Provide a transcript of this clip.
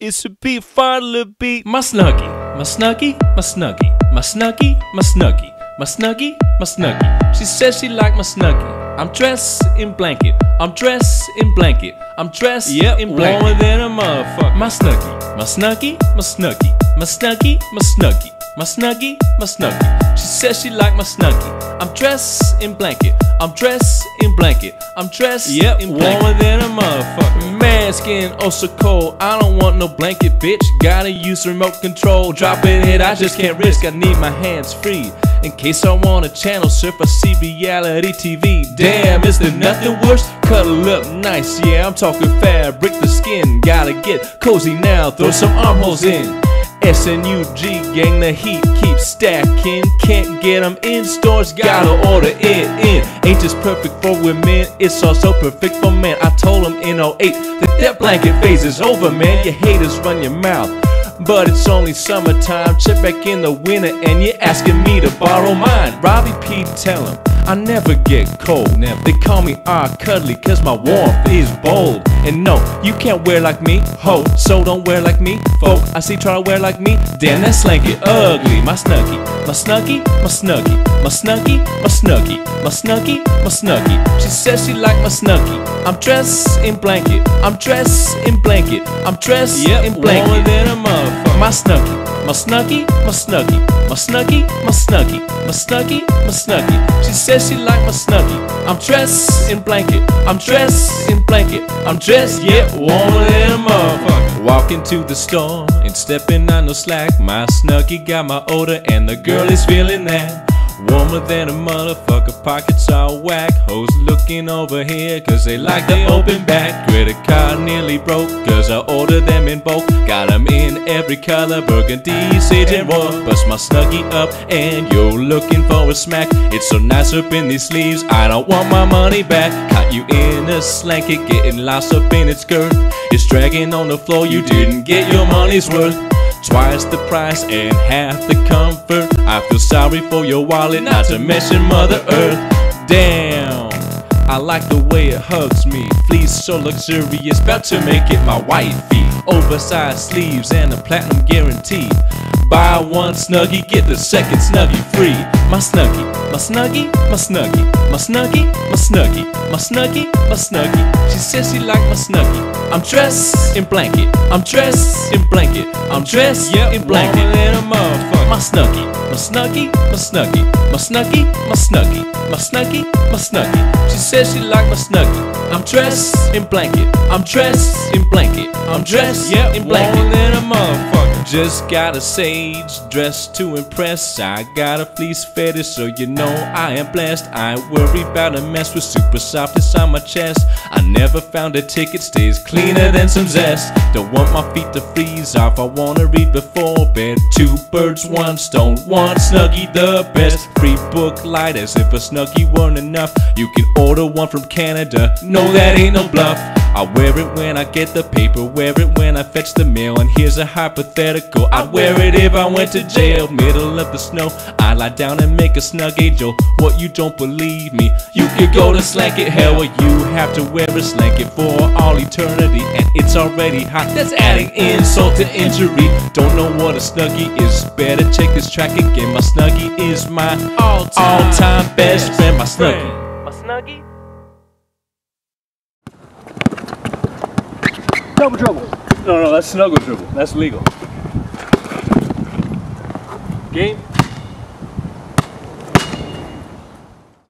It's a beat, final beat. My snuggie, my snuggie, my snuggie, my snuggie, my snuggie, my snuggie, my snuggie. She says she like my snuggie. I'm dressed in blanket, I'm dressed in blanket, I'm dressed in blanket. Warmer than a motherfucker. My snuggie, my snuggie, my snuggie, my snuggie, my snuggie, my snuggie, my snuggie. She says she like my snuggie. I'm dressed in blanket, I'm dressed in blanket, I'm dressed in blanket. Warmer than a motherfucker. Man, it's getting oh so cold. I don't want no blanket, bitch. Gotta use remote control. Dropping it, I just can't risk. I need my hands free in case I want a channel surf. I see reality TV. Damn, is there nothing worse? Cuddle up nice, yeah, I'm talking fabric the skin. Gotta get cozy now, throw some armholes in. SNUG gang, the heat keeps stacking. Can't get them in stores, gotta order it in. Ain't just perfect for women, it's also perfect for men. I told them in 08 that blanket phase is over, man. Your haters run your mouth, but it's only summertime. Check back in the winter and you're asking me to borrow mine. Robbie P, tell him I never get cold. Never. They call me R. Cuddly cause my warmth is bold. And no, you can't wear like me, ho, so don't wear like me. Folk, I see try to wear like me, damn that slanky ugly. My snuggie, my snuggie, my snuggie, my snuggie, my snuggie, my snuggie, my snuggie. She says she like my snuggie. I'm dressed in blanket, I'm dressed in blanket, I'm dressed in blanket. Warmer than a motherfucker. My snuggie, my snuggie, my snuggie, my snuggie, my snuggie, my snuggie, my snuggie. She says she like my snuggie. I'm dressed in blanket, I'm dressed in blanket, I'm dressed, warmer than a motherfucker. Walking to the store and stepping on no slack. My snuggie got my odor and the girl is feeling that. Warmer than a motherfucker, pockets all whack. Hoes looking over here cause they like the open back. Credit card nearly broke cause I ordered them in bulk. Got them in every color, burgundy, sage and wood. Bust my snuggie up and you're looking for a smack. It's so nice up in these sleeves, I don't want my money back. Caught you in a slanket, getting lost up in its girth. It's dragging on the floor, you didn't get your money's worth. Twice the price and half the comfort. I feel sorry for your wallet, not to mention Mother Earth. Damn, I like the way it hugs me. Fleece so luxurious, about to make it my wifey. Oversized sleeves and a platinum guarantee. Buy one snuggie, get the second snuggie free. My snuggie, my snuggie, my snuggie, my snuggie, my snuggie, my snuggie, my snuggie. She says she like my snuggie. I'm dressed in blanket, I'm dressed in blanket, I'm dressed in blanket. Warmer than a motherfucker. My snuggie, my snuggie, my snuggie, my snuggie, my snuggie, my snuggie, my snuggie. She says she like my snuggie. I'm dressed in blanket, I'm dressed in blanket, I'm dressed in blanket. Warmer than a motherfucker. Just got a sage dressed to impress. I got a fleece fetish, so you know I am blessed. I ain't worried about a mess with super softness on my chest. I never found a ticket, stays cleaner than some zest. Don't want my feet to freeze off, I wanna read before bed. Two birds, one stone, one snuggie the best. Free book light as if a snuggie weren't enough. You can order one from Canada, no that ain't no bluff. I wear it when I get the paper, wear it when I fetch the mail. And here's a hypothetical, I'd wear it if I went to jail. Middle of the snow, I lie down and make a snug angel. What, you don't believe me? You could go to slanket hell where you have to wear a slanket for all eternity. And it's already hot, that's adding insult to injury. Don't know what a snuggie is, better check this track again. My snuggie is my all-time best friend. My snuggie, my snuggie. Double trouble. No, that's snuggle trouble. That's legal. Game?